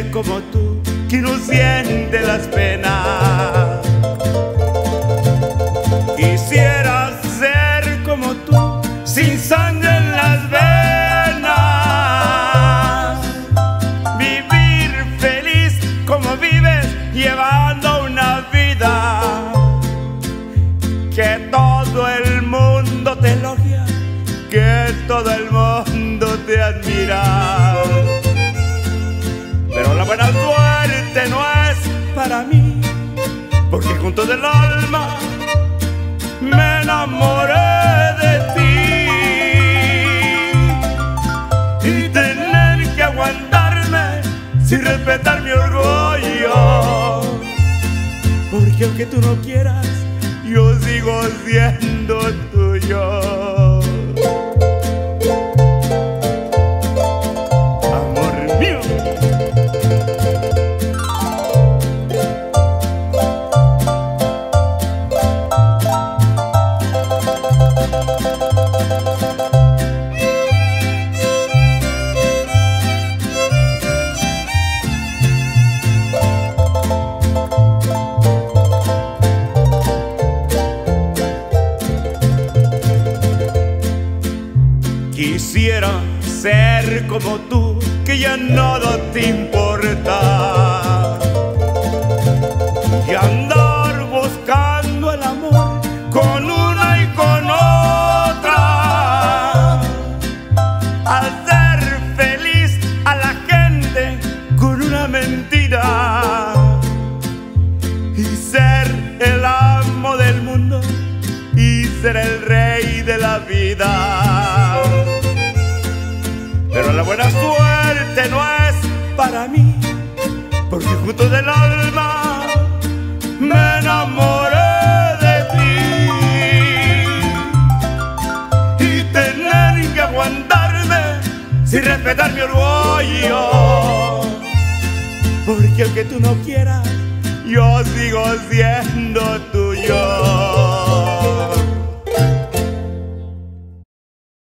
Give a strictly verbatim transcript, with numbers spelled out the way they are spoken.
ser como tú, que no siente las penas. Quisiera ser como tú, sin sangre en las venas. Vivir feliz como vives, llevando una vida que todo el mundo te elogia, que todo el mundo te admira. Pero la buena suerte no es para mí, porque junto del alma me enamoré de ti. Y tener que aguantarme sin respetar mi orgullo, porque aunque tú no quieras, yo sigo siendo tuyo. Quisiera ser como tú, que ya nada te importa, y andar buscando el amor con una y con otra, hacer feliz a la gente con una mentira, y ser el amo del mundo y ser el rey de la vida. Pero la buena suerte no es para mí, porque junto del alma me enamoré de ti. Y tener que aguantarme sin respetar mi orgullo, porque aunque tú no quieras, yo sigo siendo tuyo.